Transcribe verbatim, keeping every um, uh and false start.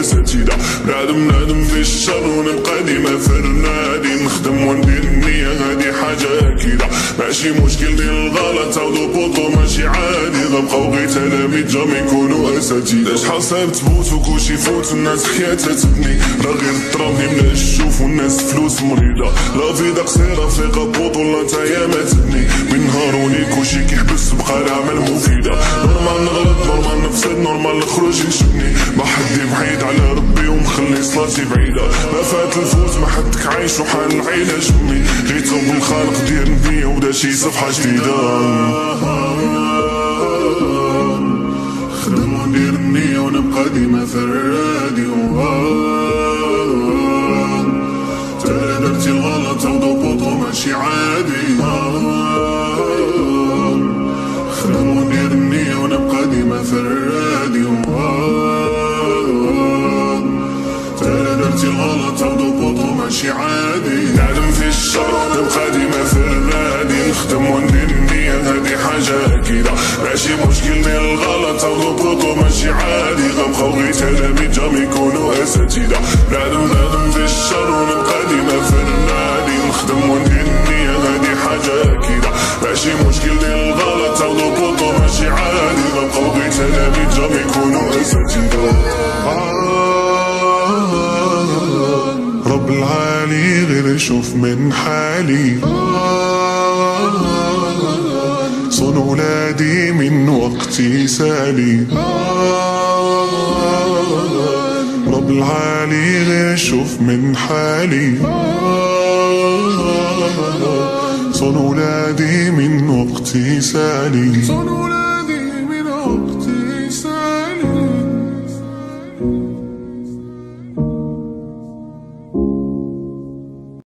اساتذة. بنادم نادم في الشر ونبقى ديما فرنادي، نخدم وندير النية هادي حاجة أكيدة. ماشي مشكل ديال الغلط عاودو بوطو ماشي عادي، غنبقاو غير تلاميذ جامي يكونو اساتذة. شحال صعيب تفوت وكلشي يفوت الناس حياتها تبني، راه غير الطرامي ملا الشوف والناس فلوس مريضة. لا فيدا قصيرة فيقا بوطو نتايا ما تبني، من نهاروني كلشي كيحبس بقى العمل مفيدة. نورمال نغلط نورمال نفسد نورمال نخرج نشبني، ما حدي بعيد على ربي ومخلي صلاتي بعيدة. ما فات الفوز ما حدك عايش وحال العيلة جمي، غير توب الخالق دير النية ودا شي صفحة جديدة. خدم وندير النية ونبقى ديما فرادي، ترى درتي الغلط عوضو بوطو ماشي عادي. خدم وندير النية ونبقى ديما فرادي، ترى درتي الغلط عوضو بوطو ماشي عادي. نعلم في الشر نبقى ديما فرادي، نخدم وندير النية هادي حاجة أكيدة. ماشي مشكل ديال الغلط عوضو بوطو ماشي عادي، غنبقاو غير تلاميذ جامي يكونو اساتذة. نعلم نعلم في الشر ونبقى ديما فرادي، نخدم وندير النية هادي حاجة أكيدة. ماشي مشكل ديال الغلط عوضو بوطو ماشي عادي، غنبقاو غير تلاميذ جامي يكونو اساتذة. رب العالي غير شوف من حالي، صون ولادي من وقتي سالي. رب العالي غير شوف من حالي، صون ولادي من وقتي سالي.